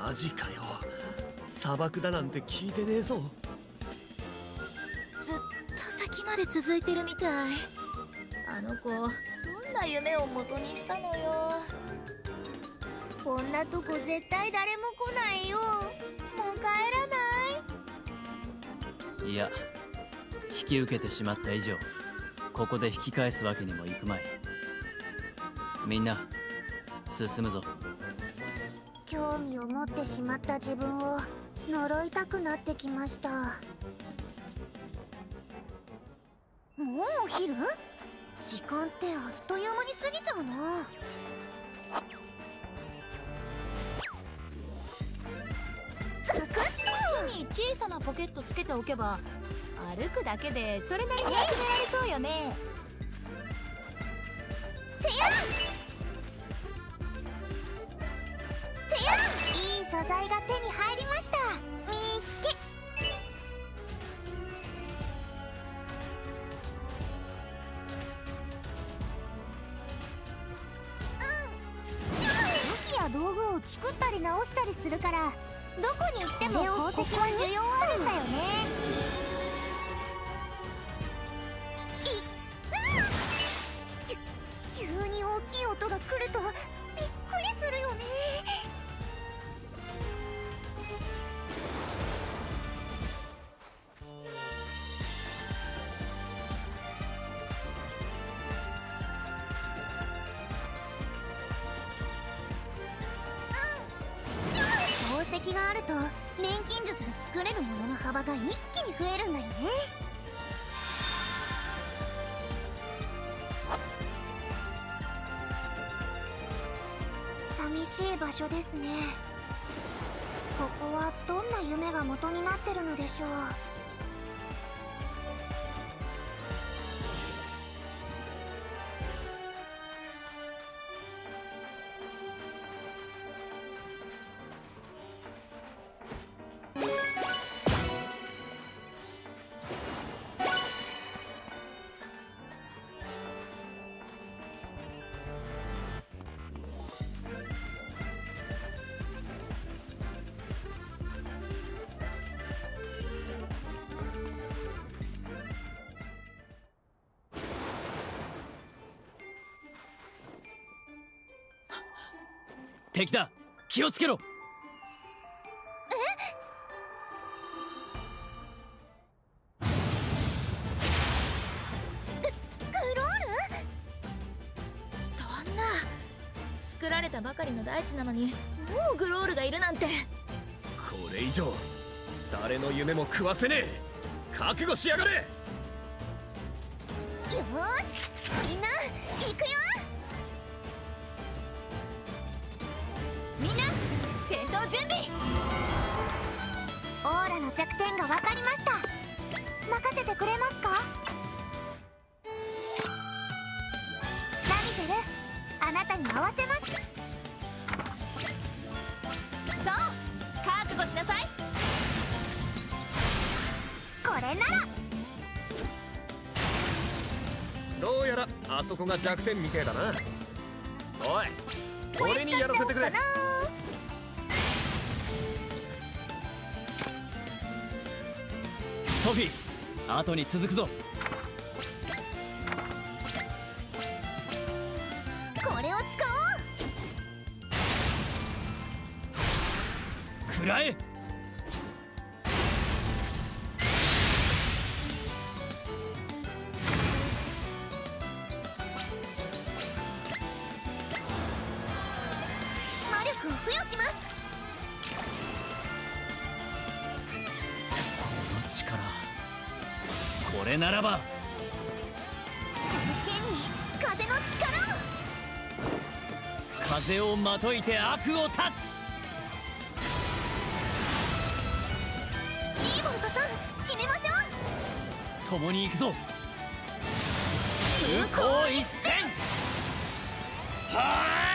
マジかよ。砂漠だなんて聞いてねえぞ。 ずっと先まで続いてるみたい。あの子どんな夢を元にしたのよ。 こんなとこ絶対誰も来ないよ。もう帰らない？ いや、引き受けてしまった以上ここで引き返すわけにもいくまい。みんな進むぞ。 興味を持ってしまった自分を呪いたくなってきました。もうお昼？時間ってあっという間に過ぎちゃうな。ザクッと。 靴に小さなポケットつけておけば歩くだけでそれなりに集められそうよね。 てやてや、いい素材が手に入りました。みっけ。武器や道具を作ったり直したりするから、どこに行っても宝石は需要あるんだよね。急に大きい音が来るとびっくりするよね。宝石があると錬金術が作れるものの幅が一気に増えるんだよね。寂しい場所ですね。ここはどんな夢が元になってるのでしょう。 敵だ、気をつけろ。 グロール？ そんな、作られたばかりの大地なのにもうグロールがいるなんて。 これ以上誰の夢も食わせねえ。覚悟しやがれ。 よーし、みんな行くよ。 みんな戦闘準備。 オーラの弱点が分かりました。任せてくれますか？ラミゼル、あなたに合わせます。 そう、覚悟しなさい。 これなら。 どうやらあそこが弱点みてえだな。おい、俺にやらせてくれ。 ソフィー、後に続くぞ。 これを使おう。 食らえ。 魔力を付与します。 力、これならば剣に風の力を。 風をまといて悪を断つ。 リーボルトさん、決めましょう。 共に行くぞ。 空港一戦。はあ。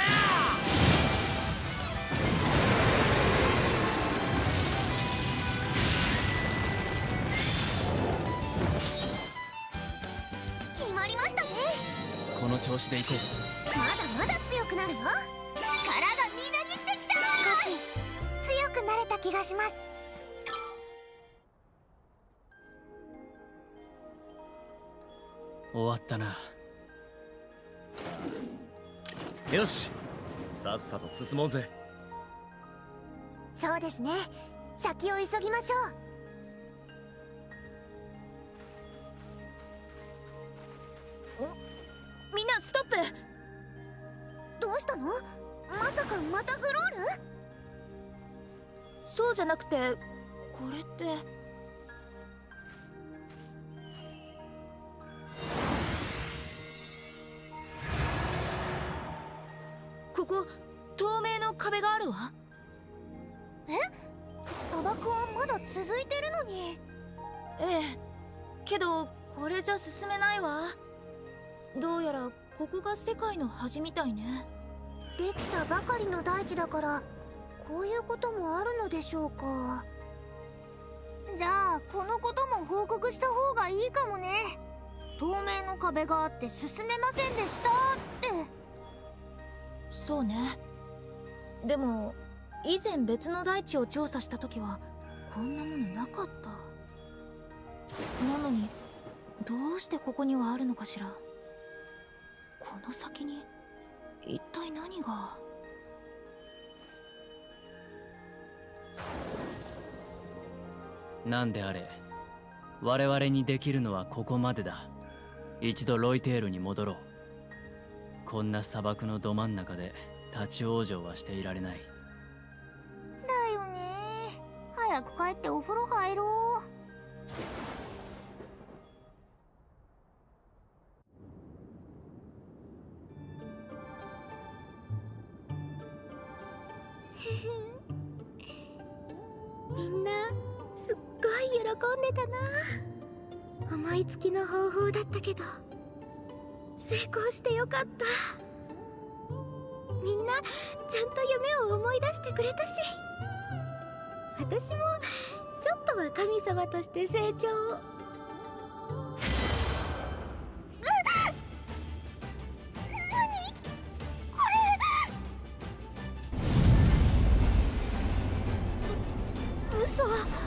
決まりましたね。 この調子でいこう。 まだまだ強くなるよ。力がみなぎってきた。少し強くなれた気がします。 終わったな。 よし、さっさと進もうぜ。 そうですね、先を急ぎましょう。 みんなストップ。 どうしたの？まさかまたグロール？ そうじゃなくて、これってここ透明の壁があるわ。 え？砂漠はまだ続いてるのに。 ええ、けどこれじゃ進めないわ。どうやらここが世界の端みたいね。 できたばかりの大地だからこういうこともあるのでしょうか。じゃあこのことも報告した方がいいかもね。透明の壁があって進めませんでしたって。 そうね。でも以前別の大地を調査した時はこんなものなかった。なのにどうしてここにはあるのかしら。この先に一体何が。 なんであれ、我々にできるのはここまでだ。一度ロイテールに戻ろう。こんな砂漠のど真ん中で立ち往生はしていられない。 だよね。早く帰ってお風呂入ろう。みんなすっごい喜んでたな。思いつきの方法だったけど成功してよかった。みんなちゃんと夢を思い出してくれたし、私もちょっとは神様として成長を。何これ。嘘。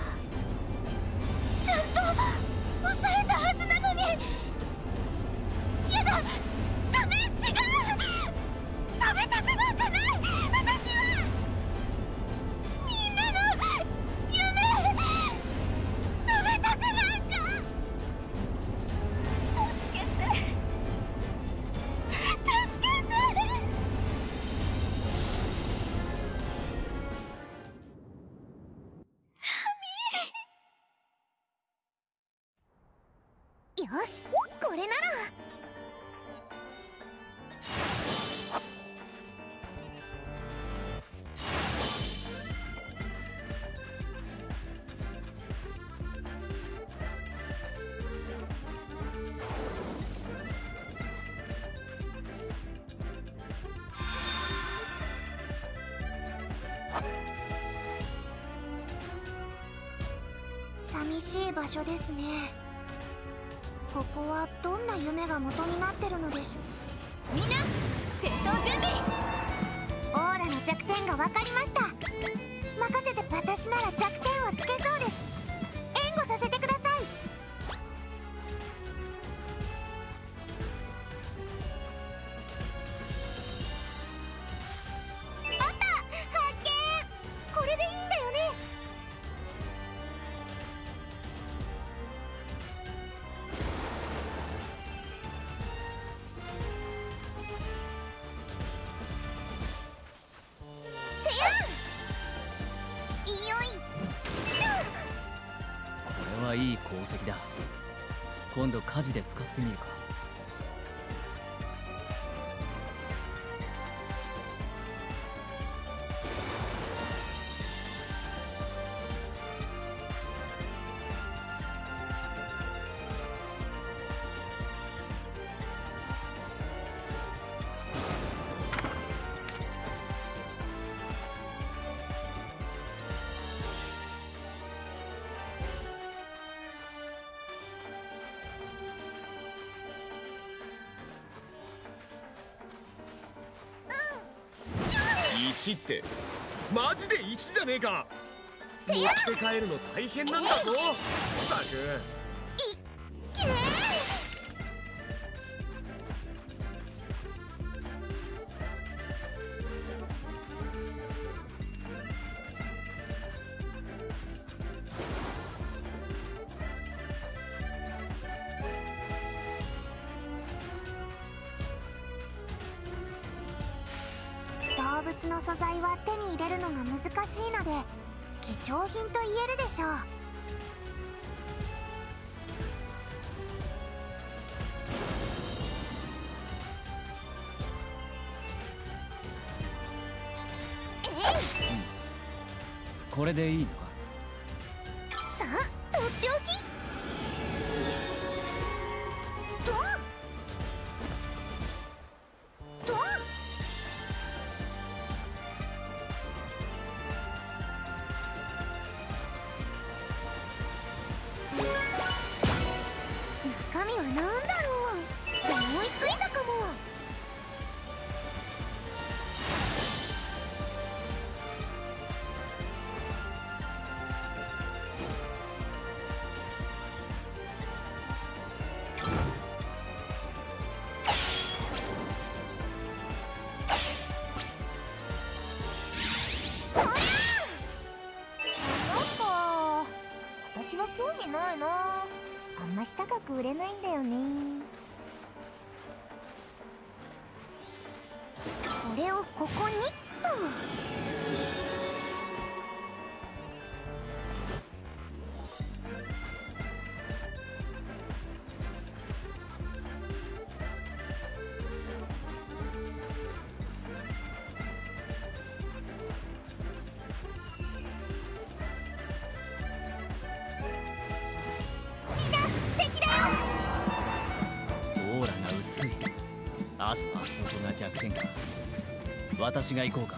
ちゃんと抑えたはずなのに。やだ、ダメ、違う。食べたくなんかない。私はみんなの夢食べたくなんか。助けて、助けて。よし、これなら。寂しい場所ですね。ここはどんな夢が元になってるのでしょう。みんな戦闘準備。オーラの弱点が分かりました。任せて。私なら弱点をつけそうです。援護させてください。あった、発見。これでいいんだよね。 これはいい鉱石だ。今度火事で使ってみるか。 石ってマジで石じゃねえか。持って帰るの大変なんだぞ。ったく。 動物の素材は手に入れるのが難しいので貴重品と言えるでしょう。 これでいいのか。 さあ、とっておき。中身は何だろう。思いついたかも。私は興味ないな。あんまし高く売れないんだよね。これをここにっと。 オーラが薄い。あそこが弱点か。私が行こうか。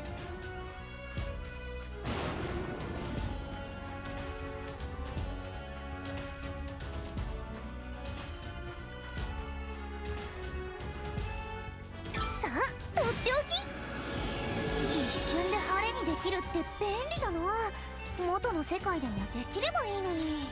さあ、とっておき。一瞬で晴れにできるって便利だな。元の世界でもできればいいのに。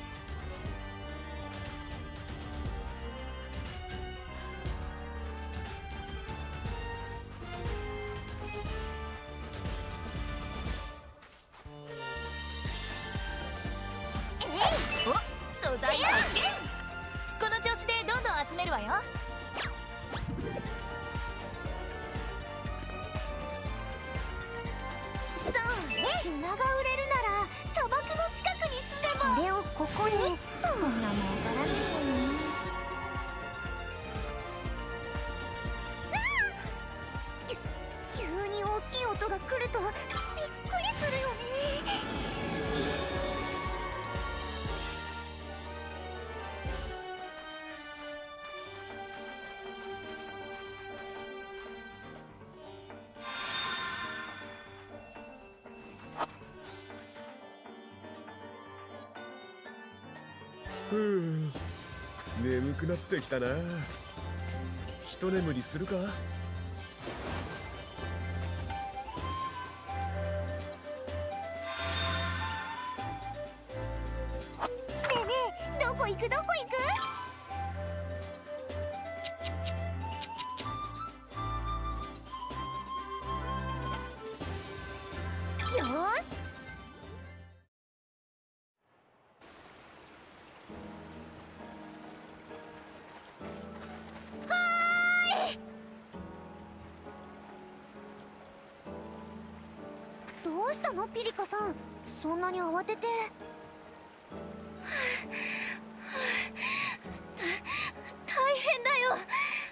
お、素材発見。この調子でどんどん集めるわよ。 そうね。砂が売れるなら砂漠の近くに住めば。これをここに。そんなもんわからないよね。急に大きい音が来るとびっくりするよね。 眠くなってきたな。一眠りするか。 ねえねえ、どこ行くどこ行く。よーし。どうしたのピリカさん、そんなに慌てて。大変だよ。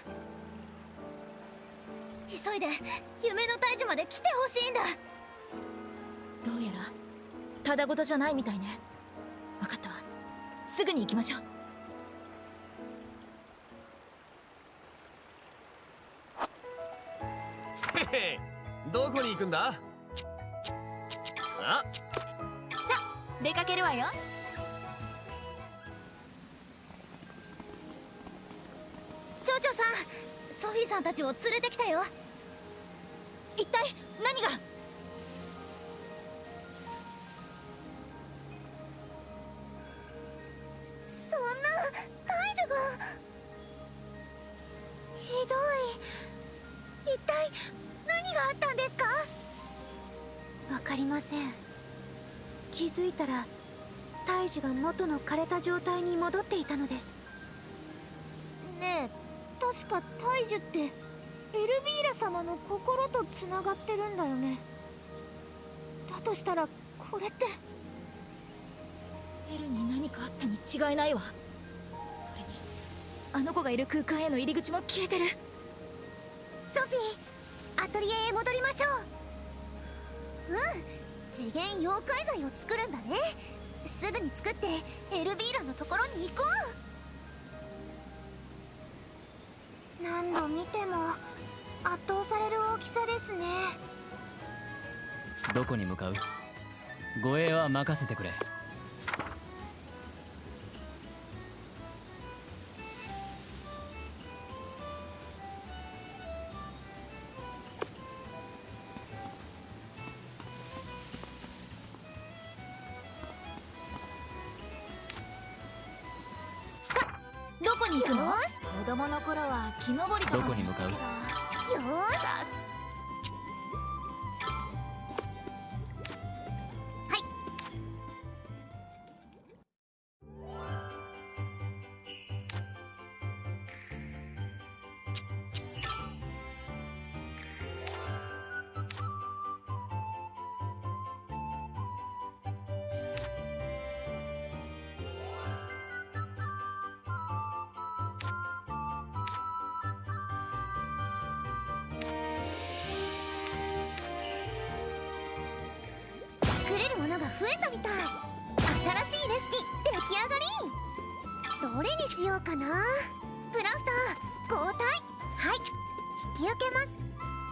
急いで夢の大樹まで来てほしいんだ。 どうやらただごとじゃないみたいね。分かったわ、すぐに行きましょう。 へへ、どこに行くんだ。さあ出かけるわよ。 町長さん、ソフィーさんたちを連れてきたよ。 一体何が。 わかりません。気づいたら大樹が元の枯れた状態に戻っていたのです。ねえ、確か大樹ってエルビーラ様の心とつながってるんだよね。だとしたらこれってエルに何かあったに違いないわ。それにあの子がいる空間への入り口も消えてる。 ソフィー、アトリエへ戻りましょう。次元妖怪剤を作るんだね。すぐに作ってエルビーラのところに行こう。何度見ても圧倒される大きさですね。 どこに向かう？護衛は任せてくれ。 どこに行くの？子供の頃は木登りとかどこに向かう？ よーし。作れるものが増えたみたい。新しいレシピ出来上がり。どれにしようかな。プラフター交代。はい、引き受けます。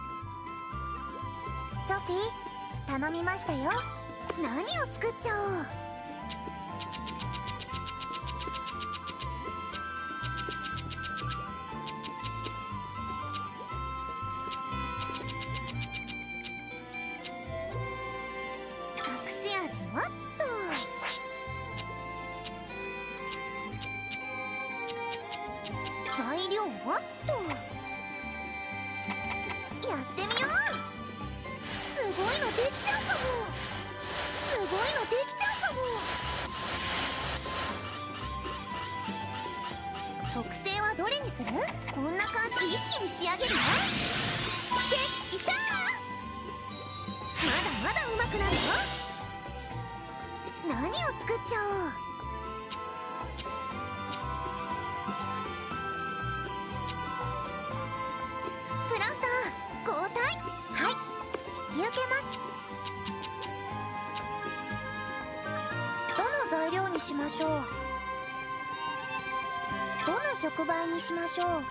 ソフィー、頼みましたよ。何を作っちゃおう。隠し味はっと。材料はっと。やってみよう。すごいのできちゃうかも。すごいのできちゃうかも。特性はどれにする？こんな感じ。一気に仕上げるわ。できたー。まだまだ上手くなるよ。何を作っちゃおう。プラフター交代。はい、引き受けます。どの材料にしましょう。どの触媒にしましょう。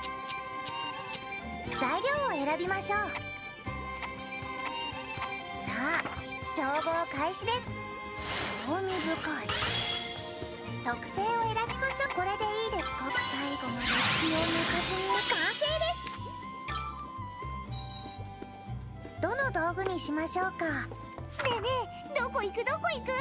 材料を選びましょう。さあ、調合開始です。興味深い。特性を選びましょう。これでいいですか？最後まで気を抜かずに完成です。どの道具にしましょうか。ねえねえ、どこ行くどこ行く？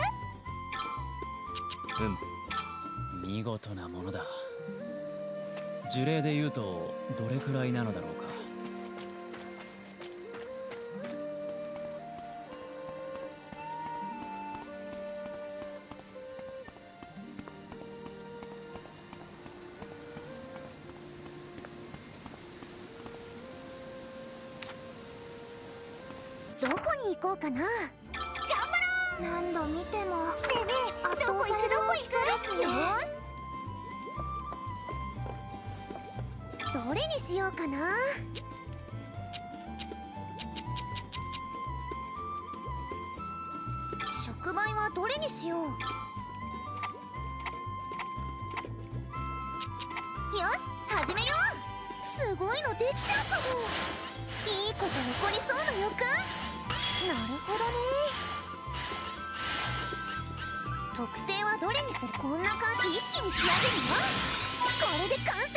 見事なものだ。樹齢で言うとどれくらいなのだろうか。 どこに行こうかな。頑張ろう。何度見ても。ねえねえ、圧倒される大きさですね。よーし。どれにしようかな。触媒はどれにしよう。よし、始めよう。すごいのできちゃうかも。いいこと起こりそうな予感。なるほどね。特性はどれにする？こんな感じ。一気に仕上げるわ。これで完成。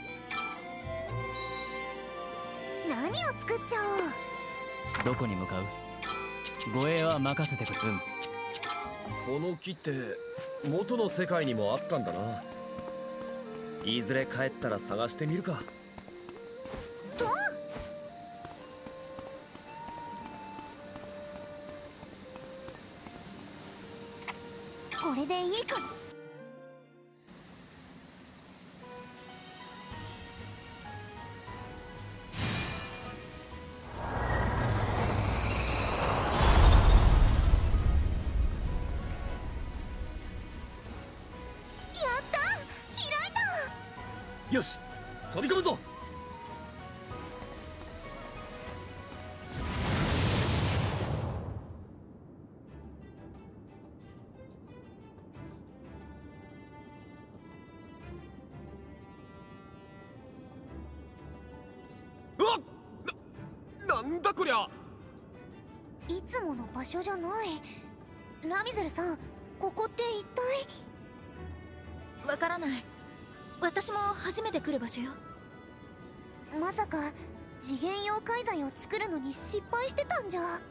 何を作っちゃおう。 どこに向かう？護衛は任せてくれ。 この木って元の世界にもあったんだな。いずれ帰ったら探してみるか。 とこれでいいかも。 よし、飛び込むぞ。うわっ、なんだこりゃ。 いつもの場所じゃない。ラミゼルさん、ここって一体。 わからない。私も初めて来る場所よ。 まさか次元妖怪剤を作るのに失敗してたんじゃ。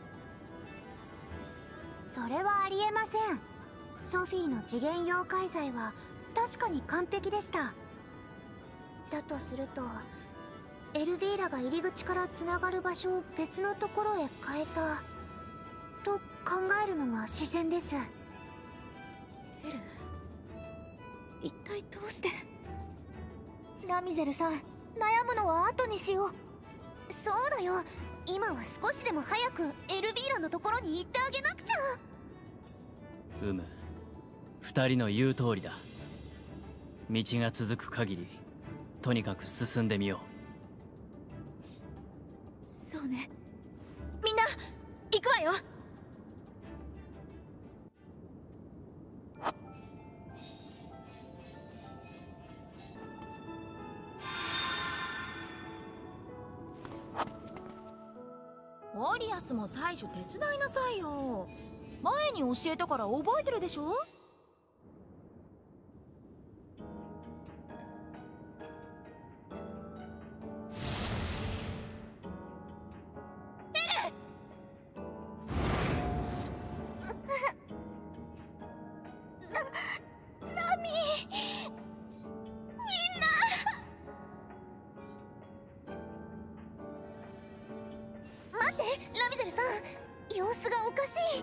それはありえません。ソフィーの次元妖怪剤は確かに完璧でした。だとするとエルヴィーラが入り口からつながる場所を別のところへ変えたと考えるのが自然です。 エル、一体どうして。 ラミゼルさん、悩むのは後にしよう。そうだよ、今は少しでも早くエルヴィーラのところに行ってあげなくちゃ。 二人の言う通りだ。道が続く限りとにかく進んでみよそうね。みんな行くわよ。アリアスも最初手伝いなさいよ。前に教えたから覚えてるでしょ。 ラミー、待って、ラミゼルさん、様子がおかしい。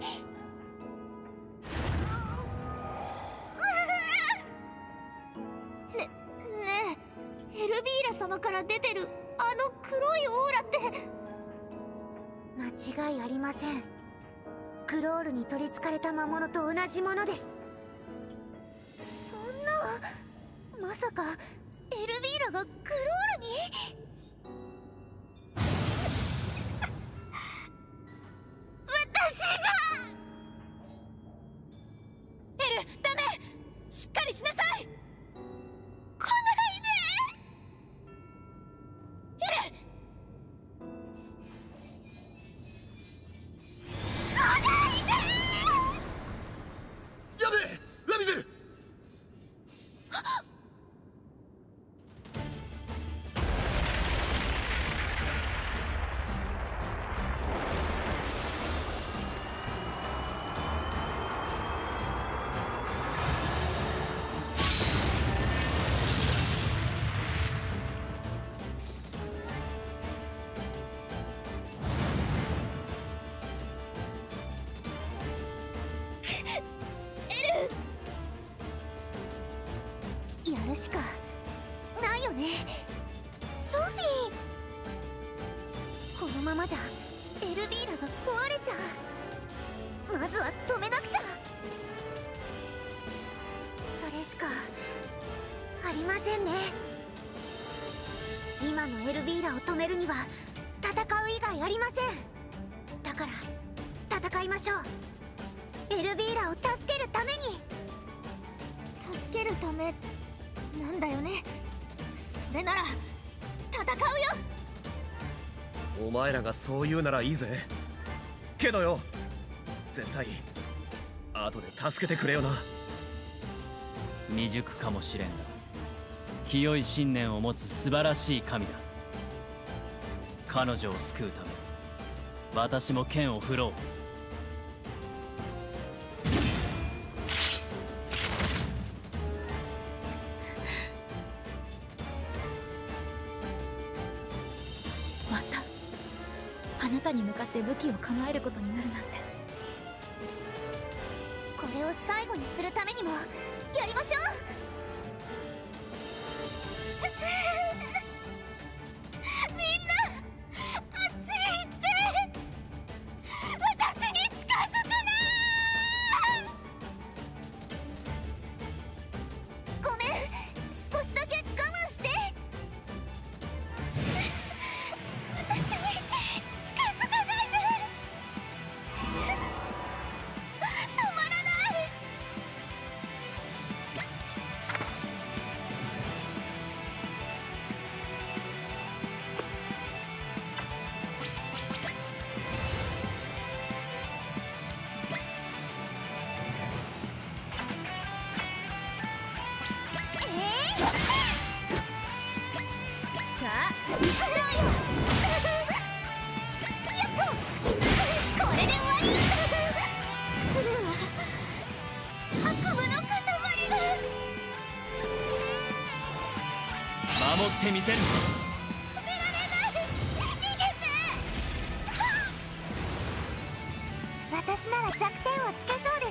ねえ、エルヴィーラ様から出てるあの黒いオーラって。間違いありません。クロールに取りつかれた魔物と同じものです。そんな、まさかエルヴィーラがクロールに。 エル、ダメ。しっかりしなさい。 来ないで。 エル、 来ないで。 やべえ、ラミゼル。 やるしかないよね。ソフィー、このままじゃエルヴィーラが壊れちゃう。まずは止めなくちゃ。それしかありませんね。今のエルヴィーラを止めるには戦う以外ありません。だから戦いましょう。エルヴィーラを助けるために。助けるためなんだよね。それなら戦うよ。 お前らがそう言うならいいぜ。けどよ、絶対後で助けてくれよな。 未熟かもしれんが清い信念を持つ素晴らしい神だ。彼女を救うため私も剣を振ろう。 またあなたに向かって武器を構えることになるなんて。 これを最後にするためにもやりましょう。みんなあっちへ行って私に近づくな。ごめん、少しだけ我慢して。私に近づかないで。止まらない。さあ、行くぞよ。やっとこれで終わり。フルは悪夢の塊だ。 守ってみせる。 止められない。逃げて。私なら弱点をつけそうです。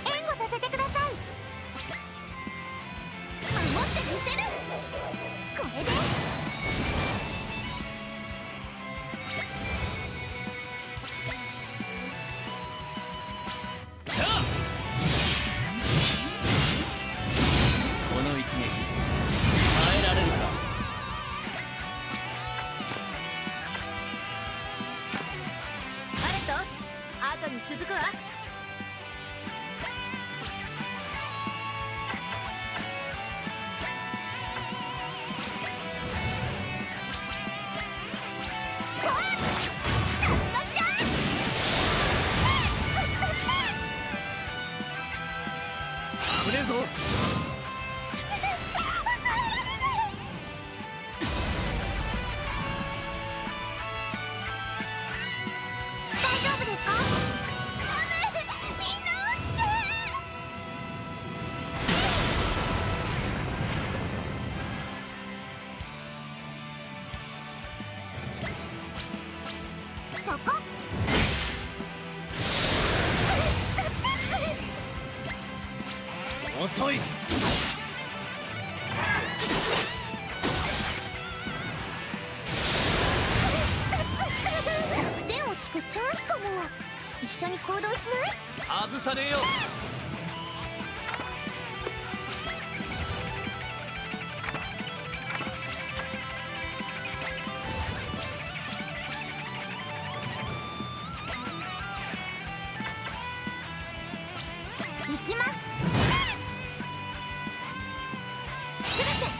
援護させてください。守ってみせる。これでこの一撃耐えられるか。 バレット、後に続くわ。 危ねえぞ。 大丈夫ですか？ダメ、みんな落ちて。そこ。 遅い。 弱点をつくチャンスかも。一緒に行動しない？ 外さねえよ。 行きます。全て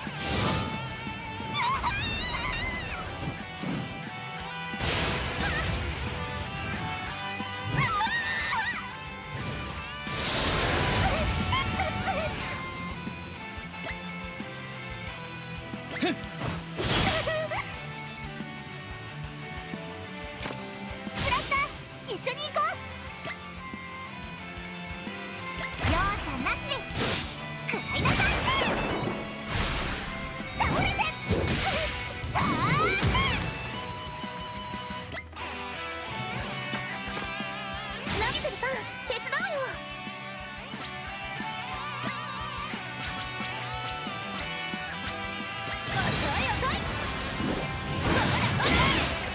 スラッター、一緒に行こう。容赦なしです。食らいなさい。倒れて。さあナビゼルさん、手伝うよ。遅い遅い。ほらほら。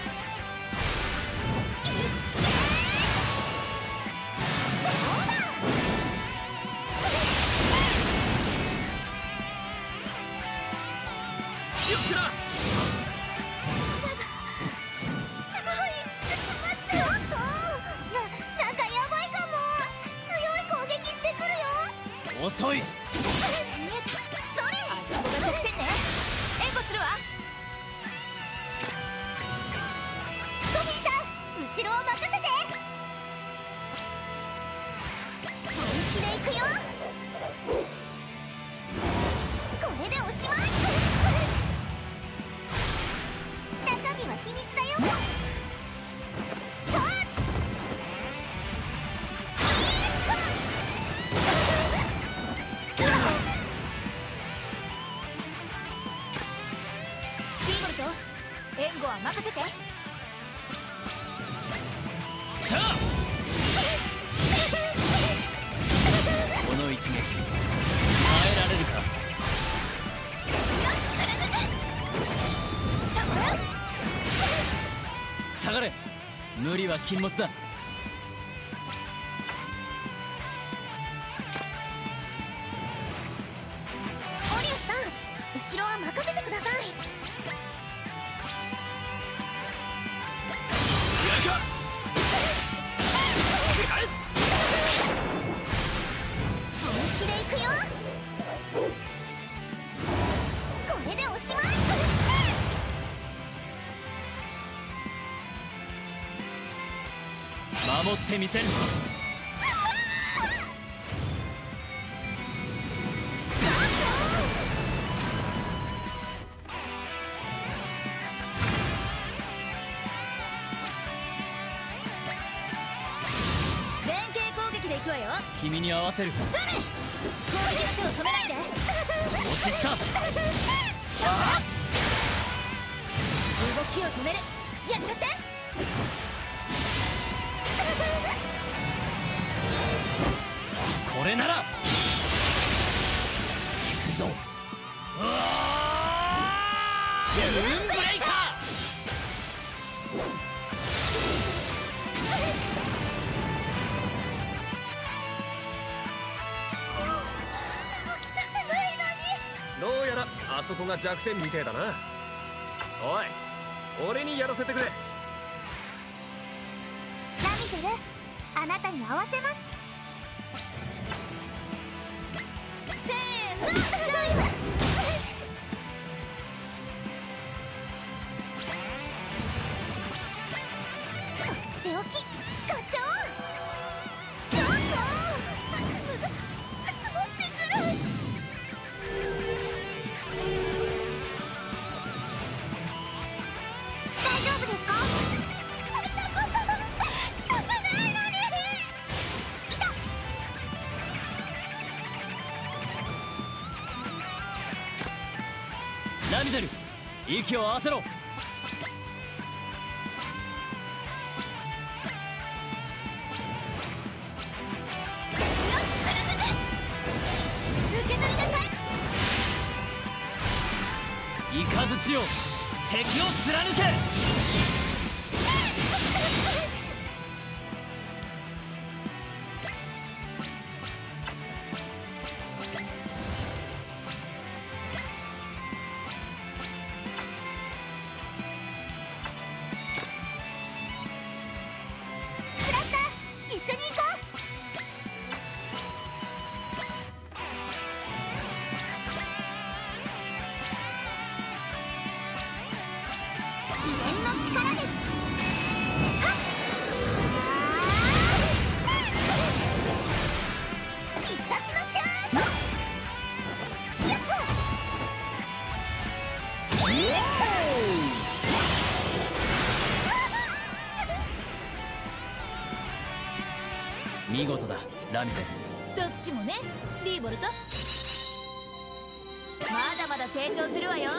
そうだ。 気をつけな。 すごい。ちょっとなんかやばいかも。強い攻撃してくるよ。 遅い。 見えた。それ。 あそこが弱点ね。援護するわ。 ソフィーさん、後ろを任せて。本気で行くよ。これでおしまい。中身は秘密だよ。とっいいっは禁物だ。 オリアスさん、後ろは任せてください。本気で行くよ。これでおしまい。 守ってみせる。 連携攻撃で行くわよ。 君に合わせる。 それ、攻撃の手を止めないで。 落ちした。 動きを止める。やっちゃって。 これなら行くぞ。ムーンブレイカどうやらあそこが弱点みてえだな。おい、俺にやらせてくれ。 ラミゼル、あなたに合わせます。せーの、とっておき使っちゃおう。ちょっと積もってくる。大丈夫ですか？こんなことしたくないのに。いた。 ラミゼル、息を合わせろ。 受け取りなさい。 雷よ、敵を貫け。 クラスター、一緒に行こう。秘伝の力です。はっ、必殺のシュート。やっと。 見事だ、ラミゼル。 そっちもね、リーボルト。まだまだ成長するわよ。